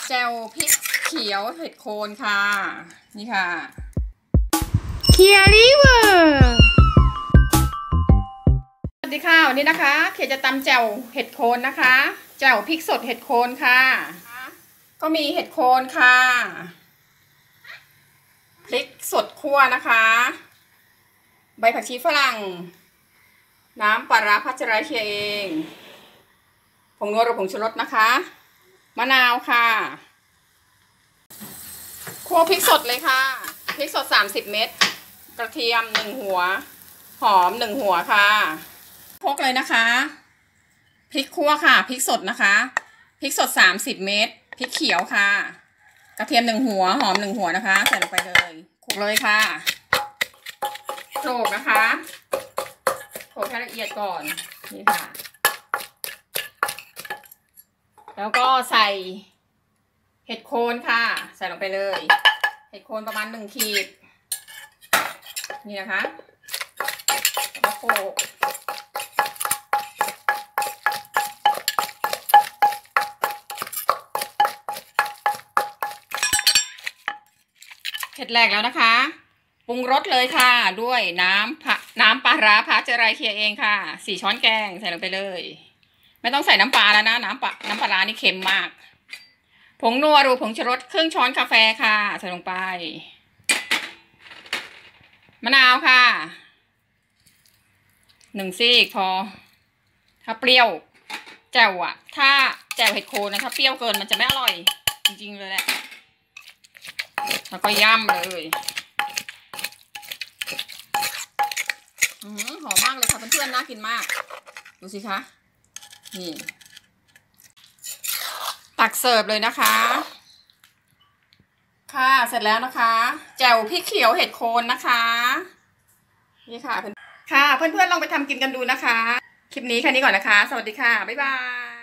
แจ่วพริกเขียวเห็ดโคนค่ะนี่ค่ะเคียริเวอร์สวัสดีค่ะวันนี้นะคะเขียจะตำแจ่วเห็ดโคนนะคะแจ่วพริกสดเห็ดโคนค่ะก็มีเห็ดโคนค่ะพริกสดคั่วนะคะใบผักชีฝรั่งน้ำปลาร้าพัชรายเคียเองผงนัวหรือผงชูรสนะคะมะนาวค่ะคั่วพริกสดเลยค่ะพริกสด30 เม็ดกระเทียม1 หัวหอม1 หัวค่ะคลุกเลยนะคะพริกคั่วค่ะพริกสดนะคะพริกสด30 เม็ดพริกเขียวค่ะกระเทียม1 หัวหอม1 หัวนะคะใส่ลงไปเลยคลุกเลยค่ะโขลกนะคะโขลกให้ละเอียดก่อนนี่ค่ะแล้วก็ใส่เห็ดโคนค่ะใส่ลงไปเลยเห็ดโคนประมาณ1 ขีดนี่นะคะแล้วโขลกเผ็ดแหลกแล้วนะคะปรุงรสเลยค่ะด้วยน้ำปลาร้าพัชรายเคียเองค่ะ4 ช้อนแกงใส่ลงไปเลยไม่ต้องใส่น้ำปลาแล้วนะน้ำปลาร้านี่เค็มมากผงนัวหรือผงชูรสครึ่งช้อนกาแฟค่ะใส่ลงไปมะนาวค่ะ1 ซีกพอถ้าเปรี้ยวแจ่วอะถ้าแจ่วเห็ดโคนนะถ้าเปรี้ยวเกินมันจะไม่อร่อยจริงๆเลยแหละแล้วก็ย่ำเลยหอมมากเลยค่ะเพื่อนๆน่ากินมากดูสิคะนี่ตักเสิร์ฟเลยนะคะค่ะเสร็จแล้วนะคะแจ่วพริกเขียวเห็ดโคนนะคะนี่ค่ะเพื่อนๆลองไปทำกินกันดูนะคะคลิปนี้แค่นี้ก่อนนะคะสวัสดีค่ะบ๊ายบาย